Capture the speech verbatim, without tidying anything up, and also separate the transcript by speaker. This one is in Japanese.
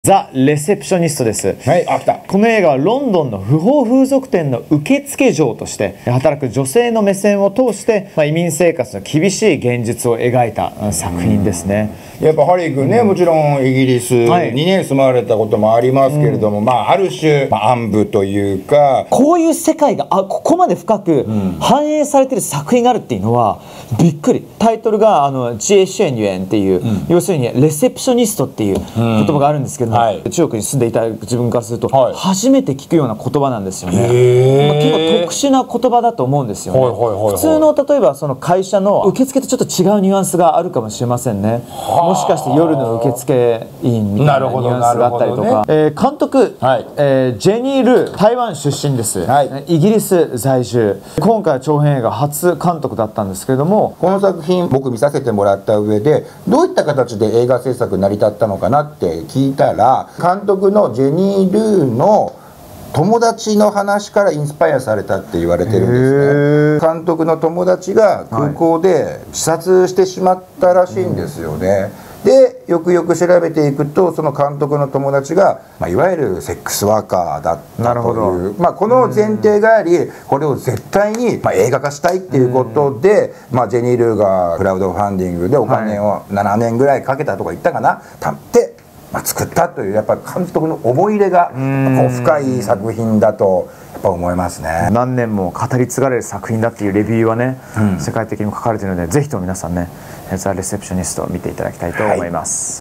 Speaker 1: ザ・レセプショニストです。
Speaker 2: はい、あ、来た。
Speaker 1: この映画はロンドンの不法風俗店の受付嬢として働く女性の目線を通して、まあ、移民生活の厳しい現実を描いた作品ですね。
Speaker 2: やっぱハリー君ね、うん、もちろんイギリスにね住まわれたこともありますけれども、うん、まあある種、まあ、暗部というか
Speaker 1: こういう世界があここまで深く反映されてる作品があるっていうのはびっくり。タイトルがあのジエシェンユエンっていう、うん、要するにレセプショニストっていう言葉があるんですけど、うんはい、中国に住んでいた自分からすると、はい、初めて聞くような言葉なんですよね。まあ、結構特殊な言葉だと思うんですよね。普通の例えばその会社の受付とちょっと違うニュアンスがあるかもしれませんね。もしかして夜の受付員みたいなニュアンスがあったりとか、ねえー、監督、はいえー、ジェニー・ルー、台湾出身です、はい、イギリス在住。今回は長編映画初監督だったんですけれども、
Speaker 2: この作品僕見させてもらった上でどういった形で映画制作成り立ったのかなって聞いたら、監督のジェニー・ルーの友達の話からインスパイアされたって言われてるんですね。監督の友達が空港で自殺してしまったらしいんですよね。でよくよく調べていくと、その監督の友達が、まあ、いわゆるセックスワーカーだったという、まあ、この前提があり、これを絶対に、まあ、映画化したいっていうことで、まあ、ジェニー・ルーがクラウドファンディングでお金をななねんぐらいかけたとか言ったかな、たってまあ、作ったという、やっぱり監督の思い入れがこう深い作品だとやっぱ思いますね。
Speaker 1: 何年も語り継がれる作品だっていうレビューはね、うん、世界的にも書かれているので、ぜひとも皆さんね「ザ・レセプショニスト」を見ていただきたいと思います。はい。